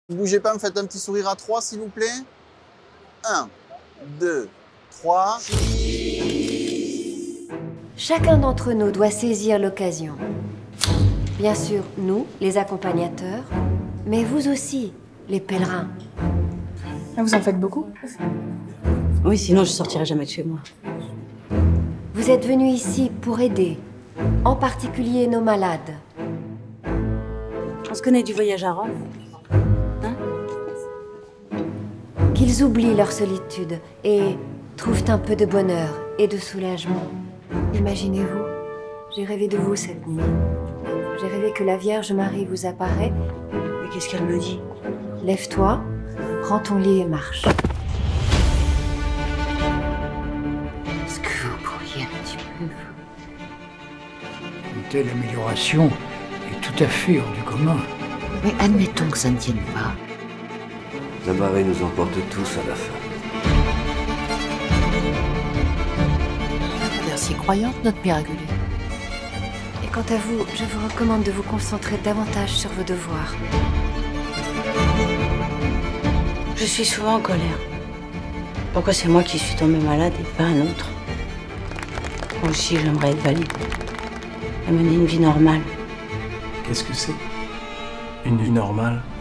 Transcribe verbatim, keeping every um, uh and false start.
Ne bougez pas, me faites un petit sourire à trois, s'il vous plaît. Un, deux, trois. Chacun d'entre nous doit saisir l'occasion. Bien sûr, nous, les accompagnateurs, mais vous aussi, les pèlerins. Vous en faites beaucoup? Oui, sinon je sortirai jamais de chez moi. Vous êtes venus ici pour aider, en particulier nos malades. On se connaît du voyage à Rome. Hein? Qu'ils oublient leur solitude et trouvent un peu de bonheur et de soulagement. Imaginez-vous, j'ai rêvé de vous cette nuit. J'ai rêvé que la Vierge Marie vous apparaît. Mais qu'est-ce qu'elle me dit? Lève-toi, prends ton lit et marche. Est-ce que vous pourriez un petit peu... Une telle amélioration est tout à fait hors du commun. Mais admettons que ça ne tienne pas. La marée nous emporte tous à la fin. Elle est si croyante, notre miraculée. Et quant à vous, je vous recommande de vous concentrer davantage sur vos devoirs. Je suis souvent en colère. Pourquoi c'est moi qui suis tombée malade et pas un autre? Moi aussi, j'aimerais être valide. Et mener une vie normale. Qu'est-ce que c'est? Une vie normale?